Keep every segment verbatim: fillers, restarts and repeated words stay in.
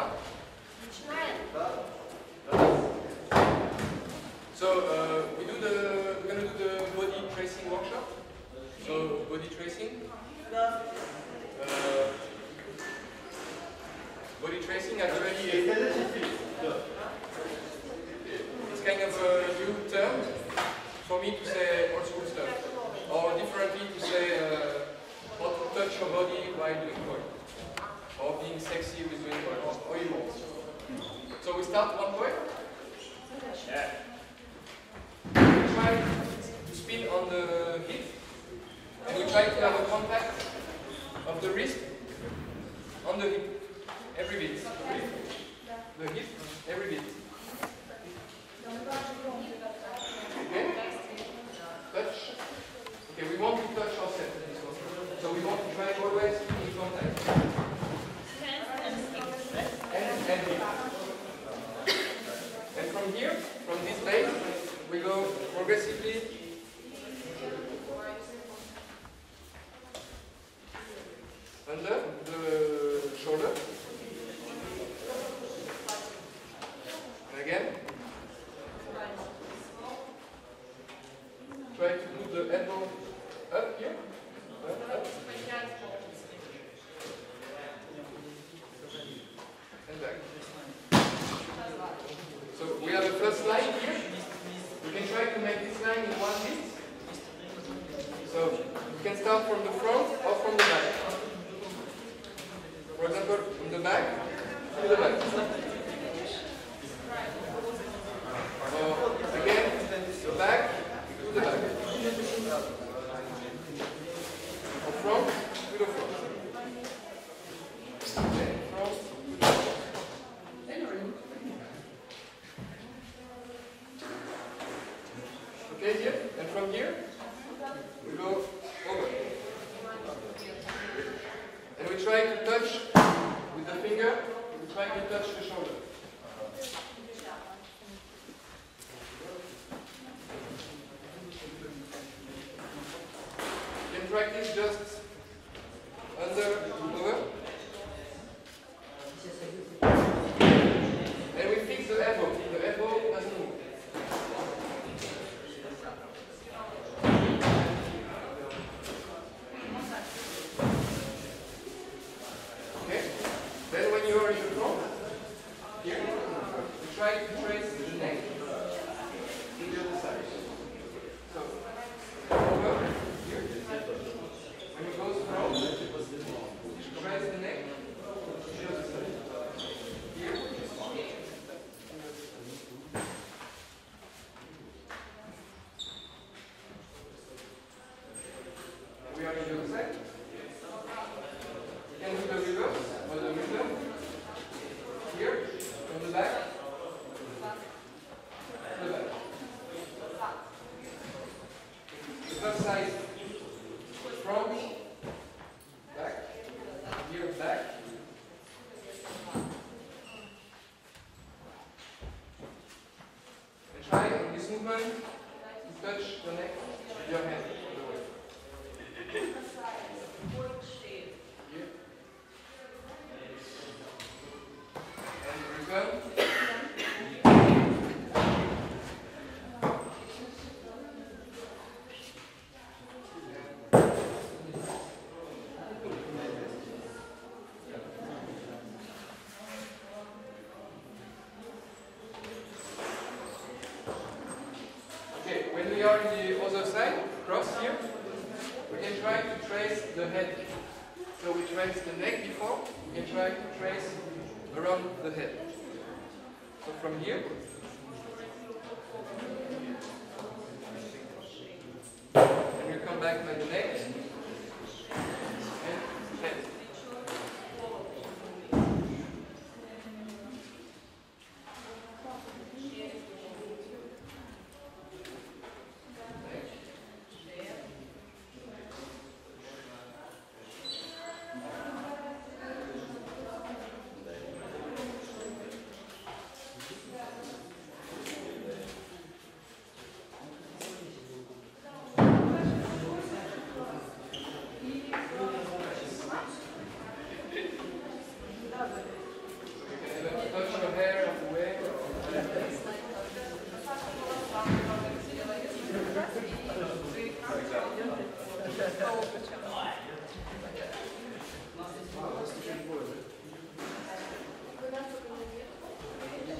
start? So uh, we do the we're gonna do the body tracing workshop. So body tracing. Uh, body tracing actually it's kind of a new term for me to say old school stuff, or differently to say uh, how to touch your body while doing poem, or being sexy with doing poem, or, or you want. So we start one poem. Yeah. We try to spin on the hip, and we try to have a contact of the wrist on the hip, every bit. The hip, every bit. Okay? Touch. Okay, we want to touch ourselves in this one. So we want to try always in contact. And, and hip. And from here, from this base, we go progressively under the shoulder. And again, try to move the elbow up here. Up, up. And back. So we have a first line here. We can try to make this line in one hit. So you can start from the front or from the back. For example, from the back to the back. Or again, the back to the back. Or front to the front. Okay, front to the front. Okay, here, and from here, we go over. And we try to touch with the finger, we try to touch the shoulder. You can practice just under, over. And we fix the elbow. The elbow doesn't move. Try to trace the neck in the other side. So, over here. When it goes from, trace the neck in the other side. Here. We are in the other side. You can do the reverse or the middle. Here, from the back. First side, front, back, here, back. And try in this movement to touch the neck with your hand on the way. Here. And return. When we are in the other side, cross here, we can try to trace the head. So we traced the neck before, we can try to trace around the head. So from here, and we come back by the neck and head.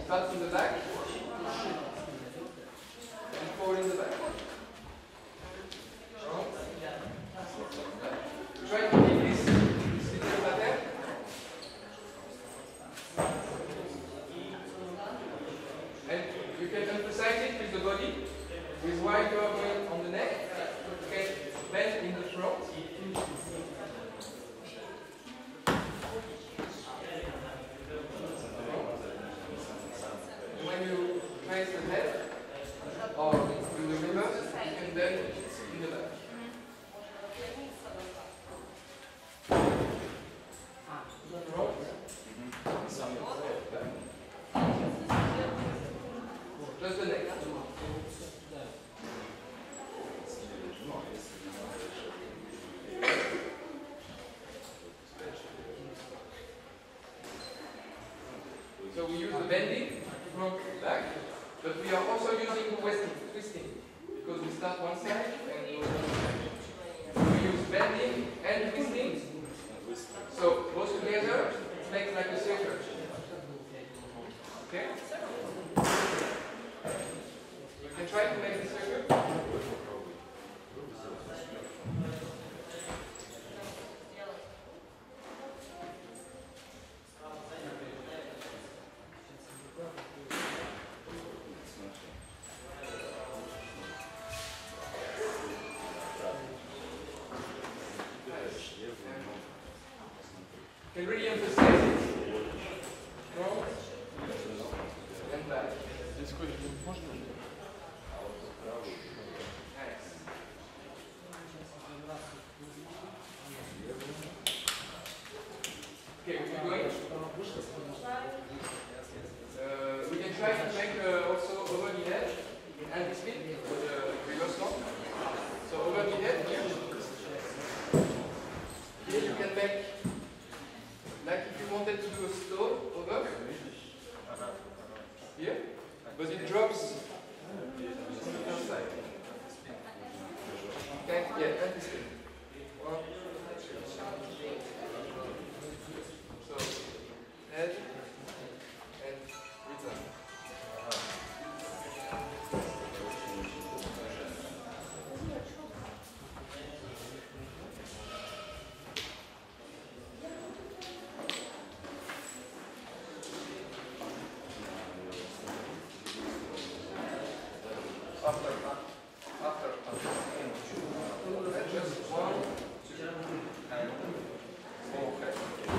start in the back and forward in the back. Try to keep this little pattern. And you can emphasize it with the body, with while you are going on the neck. You can bend in the front. And when you raise the head, or in the reverse, you can bend in the back. Just the neck. So we use the bending front back, but we are also using the twisting, twisting because we start one side and go one side. We use bending and twisting. So both together makes like a circle. Okay? You can try to make the circle. Can really emphasize it. Front and back. Nice. Okay, we keep going. Uh, we can try to make uh, also over the head and the spin with the reverse long. So over the head here. Here you can make, like if you wanted to do a stole over here, but it drops on the other side. Okay, yeah, and the spin. One, so head and return. After, after, after. And just one, two, and four. Okay.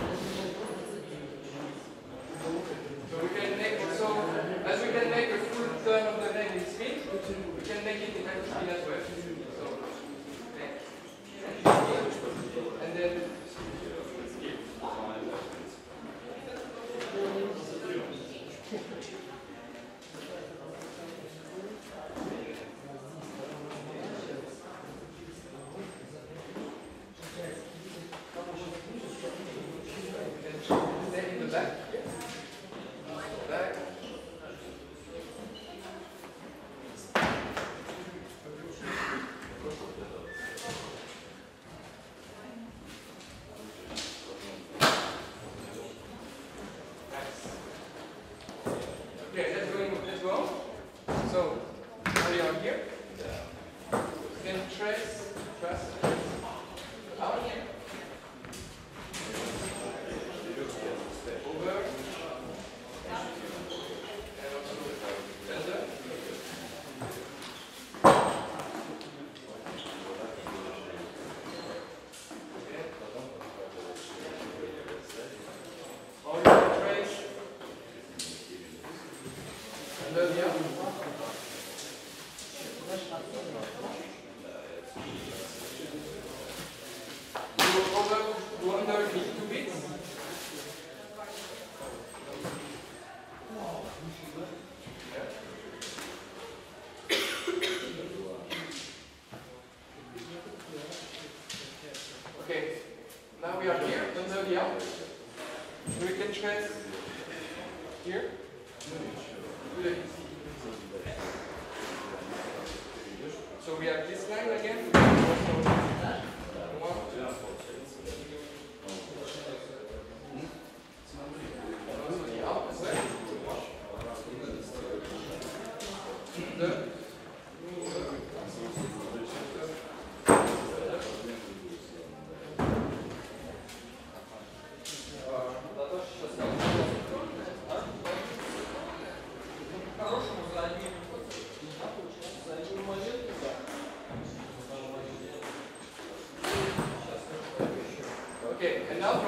So we can make also, as we can make a full turn of the leg in spin, we can make it in anti-spin as well. So, okay. And then stay in the back. Back. Okay, let's go. Let's go. So now we are here. Then trace, trace, out here. Over. And also under. Okay. All your trace. Under the arm. Go over, go under the two bits. Okay, now we are here under the arm. We can trace here. Good. So we have this line again. One, two, also the arm as well.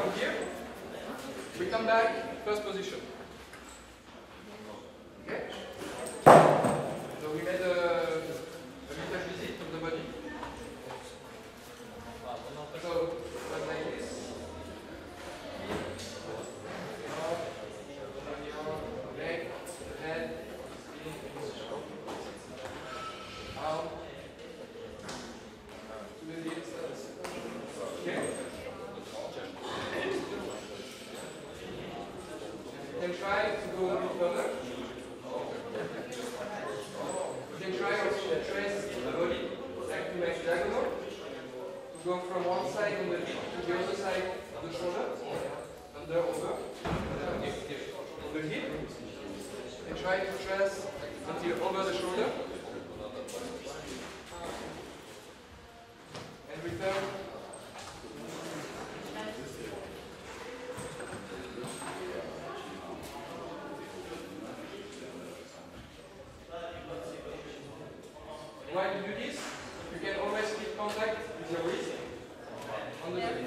from here, we come back, first position. Okay? So we made a, a little visit of the body. So, just like this. Leg, the head, arm, to the hips. Okay? You can try to go a bit further. You can try also to trace the body, like to make diagonal. To go from one side on the hip to the other side of the shoulder. Under, over. On the hip. And try to trace until over the shoulder. And return. While you do this, you can always keep contact with your wrist on the body.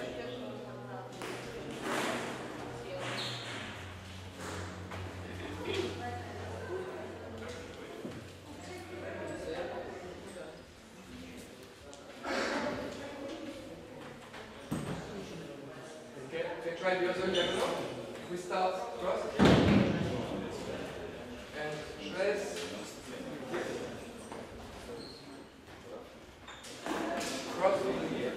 Okay, okay, try the other diagonal. We start cross and trace. Cross over here.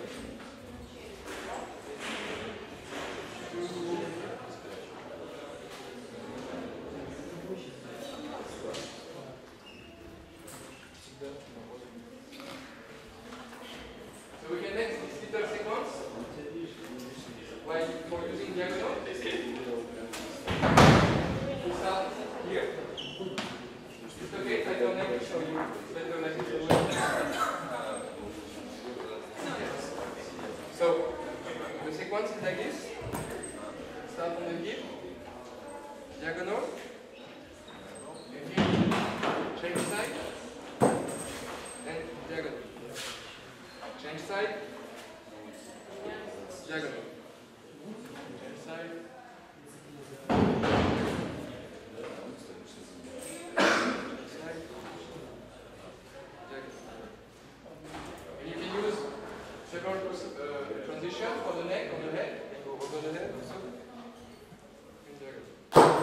So we can make this little sequence while for using diagonal. We start here. It's okay, I don't need to show you. It's better like this. So, the sequence is like this. Start on the hip, diagonal, and here, change side, and diagonal. Change side, diagonal. Change side, side, diagonal. And you can use several uh, transition for the neck, on the head, and go over the head also. And diagonal.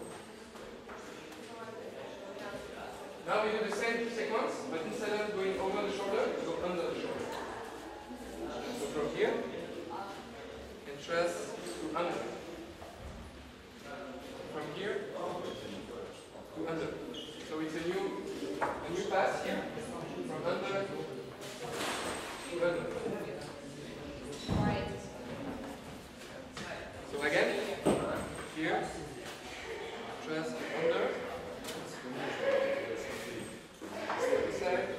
Now we do the same sequence, but instead of going over the shoulder, we go under the shoulder. So from here, and trace to under. From here to under. So it's a new, a new pass here, from under to under. So again, here, trace under. Side.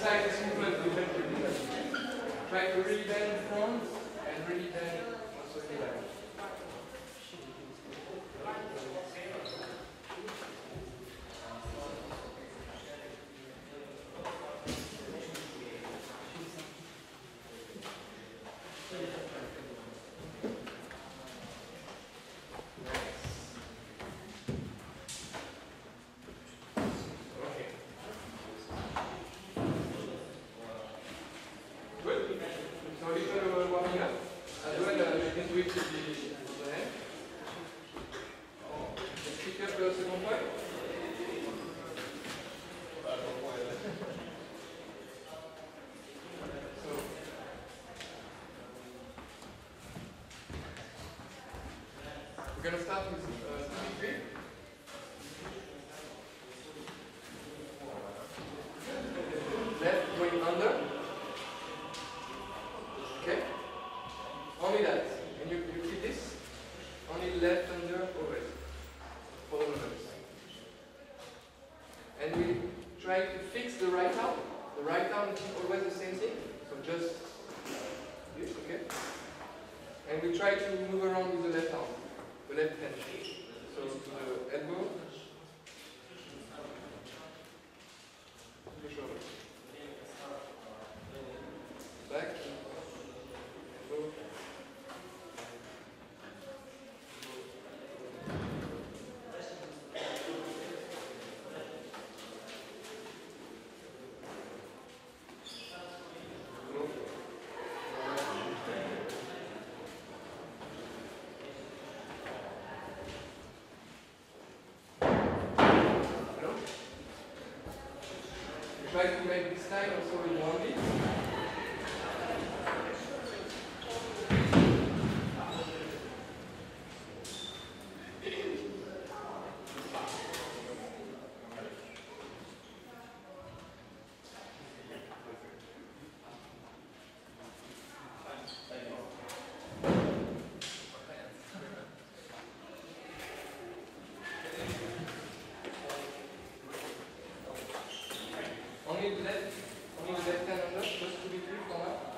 exercise is simple and you can do that. Try to really bend front and really bend also the back. We're going to start with uh, three. Left going under. Okay? Only that. And you, you keep this. Only left under always. For the moment. And we try to fix the right arm. The right arm is always the same thing. So just this, okay? And we try to move around with the left arm. The left hand. So to the elbow, to the shoulder. Back, elbow. Try to make this time also in one beat. Only the left, only the left hand under, just to be clear for now.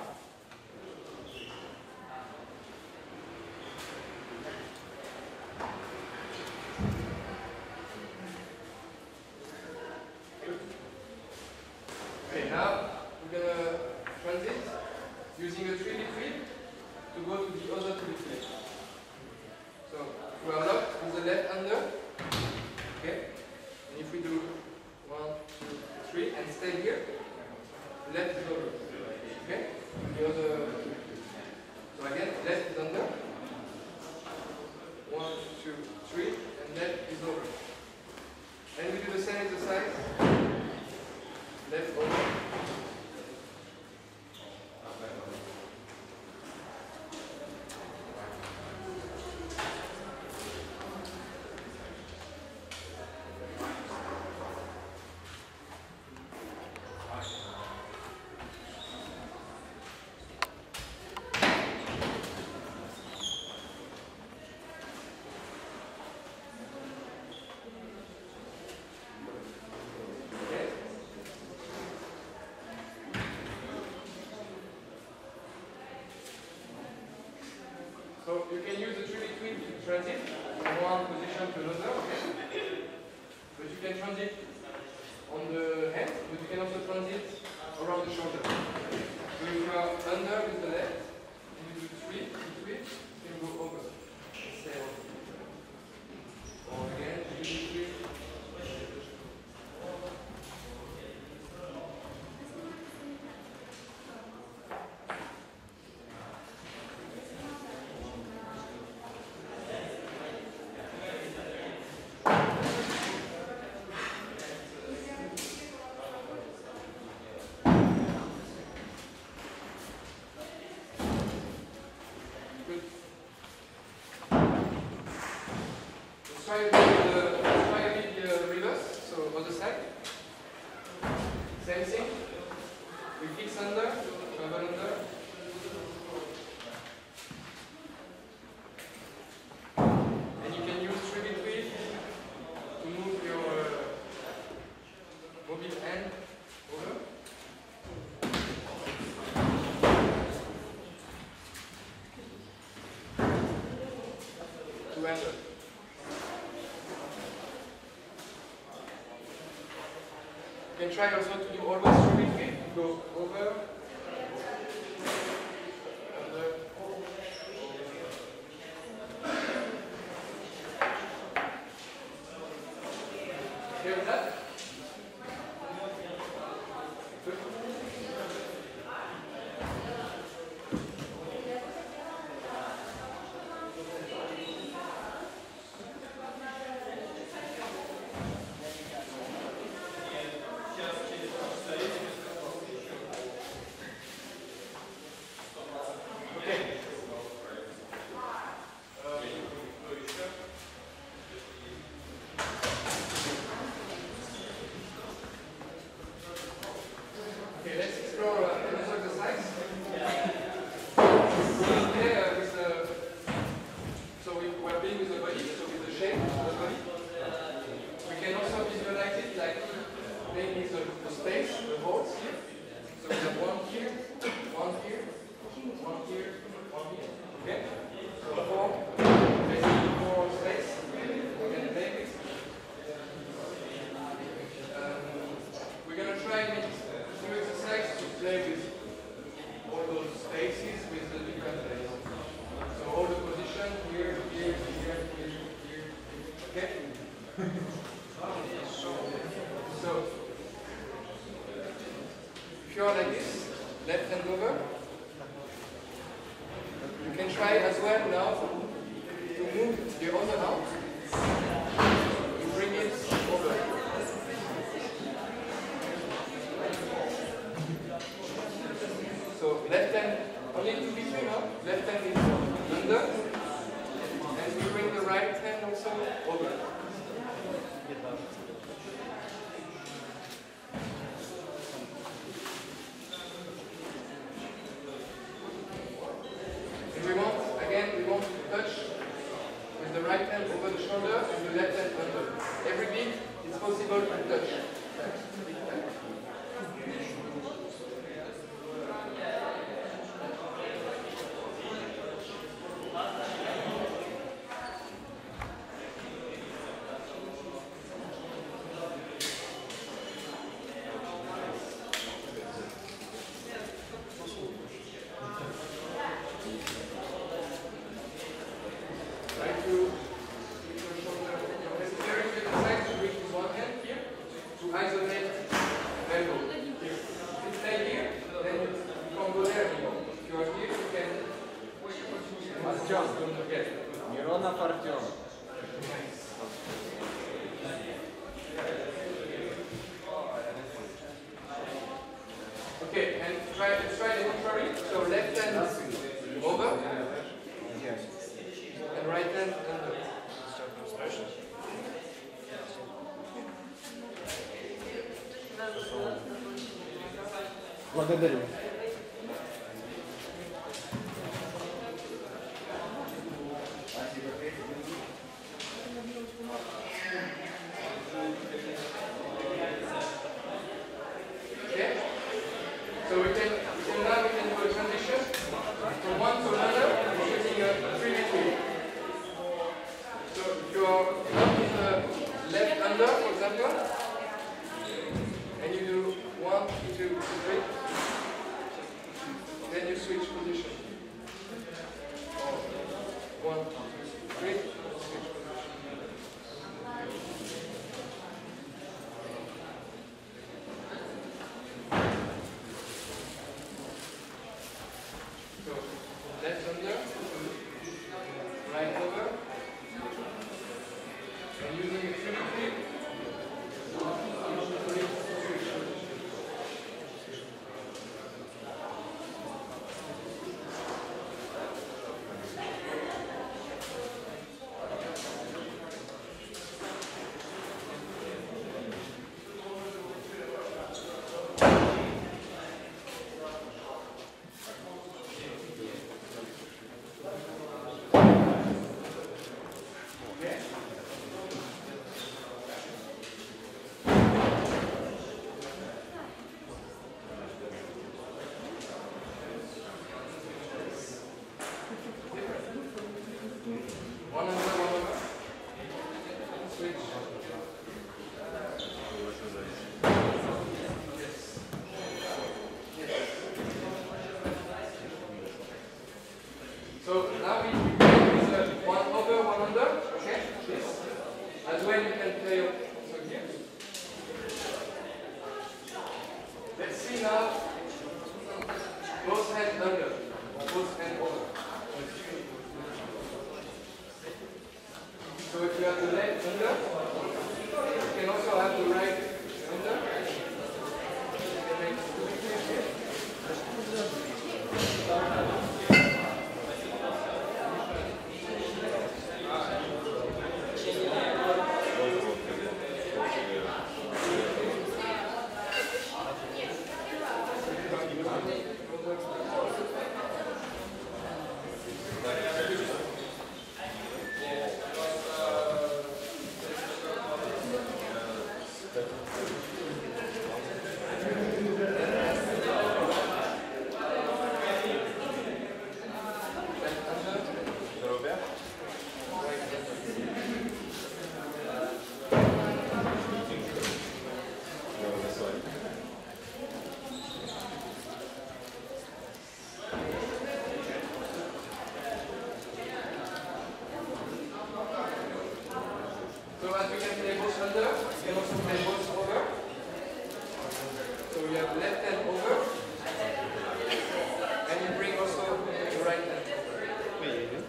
Okay, now we're gonna transit using a three beat wheel to go to the other two beat wheel. So we are locked with the left under. Okay, and if we do one, two, three, and stay here, left is over. Okay? The other. So again, left is under. One, two, three, and left is over. And we do the same exercise. Left over. So you can use the three beat wheel to transit from one position to another, okay? But you can transit on the hand, but you can also transit around the shoulder. So if you are under with the left, and you do three, three, you can go over. Say, or again, you do three. Try a bit the, try a bit the reverse, so other side. Same thing. We fix under, travel under. And you can use three beat wheel to move your uh, mobile hand over. can try also to do always three feet. Go over, under. Okay with that? Good. Okay, let's explore uh, another exercise. Okay, uh, with the, so we were playing with the body, so with the shape of the body. We can also visualize it like playing with the, the space, the holes here. So we have one here, one here, one here, one here. Okay? So four, basically four space. We can play with. Um, we're going to try and do exercise to play with all those spaces with the different places. So all the position here, here, here, here, here. Okay? So if you are like this, left hand over, you can try as well now to move the other hand. You bring it over. So left hand, only to be between, huh? Left hand is under, and we bring the right hand also over. And we want, again, we want to touch with the right hand over the shoulder and the left hand under. Every beat, it's possible to touch. Try to keep your shoulder. It's a very good exercise to reach with one hand here to isolate elbow here. If you stay here, then you can't go there anymore. If you are here, you can. Артем, Yes. Миронов Артем. Okay, and try let's try the contrary. So left hand over and right hand under. Благодарю. Okay? So we can, we can now we can do a transition from one to another using a three between. So if you are up in the left under, for example, and you do one, two, three, switching now. Both hands under, both hands over. So if you have the left under, you can also have the right under. You can make two things here. So as we can play both under, you can also play both over. So you have left hand over, and you bring also the right hand over.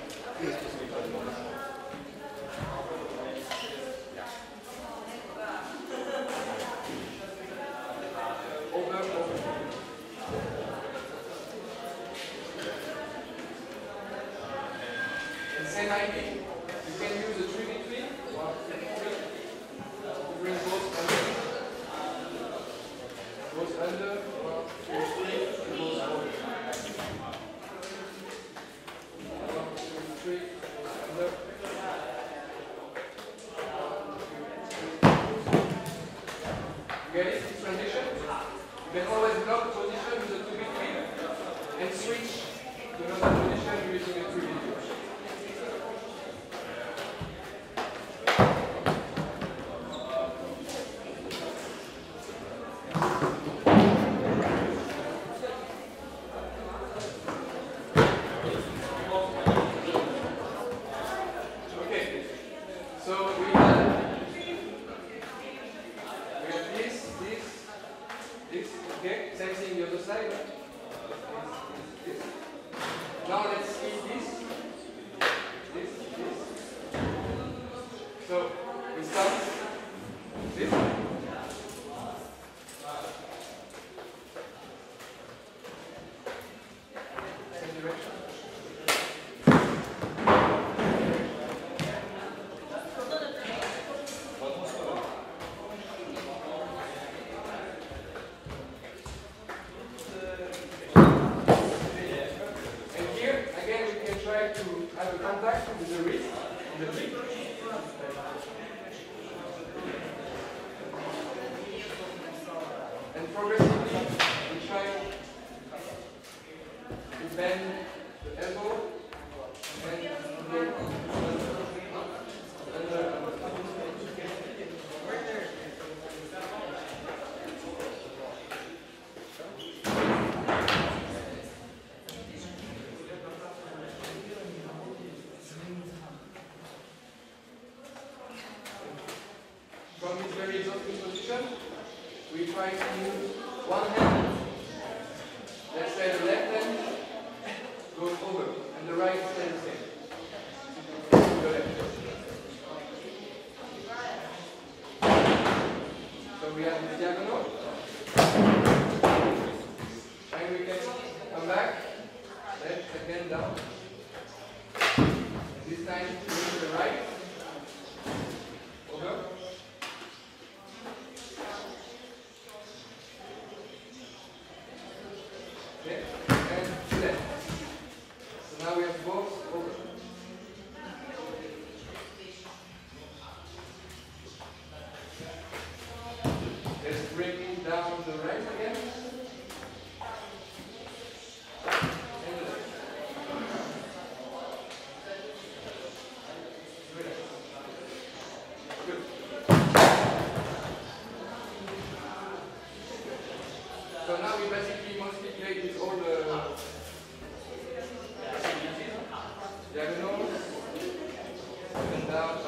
Over, over. And same idea. You can use a three between. One, two, three. Bring both under. Goes under. One, two, three. It goes over. One, two, three. Under. You get it? This transition? You can always block the position with a two between and switch to another position using a three between. So we have, we have this, this, this, okay? Same thing the other side. This, this, this. Now let's see this, this, this. So we start this. Same direction. To have a contact with the wrist and the feet. And progressively, we try to bend the elbow and go under, under. From this very exhausting position, we try to use one hand. Let's say the left hand goes over, and the right stays the same. Go ahead. So we have this diagonal. And we can come back, left again down. And this time, to the right. Over. Okay, and left. So now we have both over. Let's bring down the right again. And left. Good. So now we basically mostly play with all the diagonals, up and down,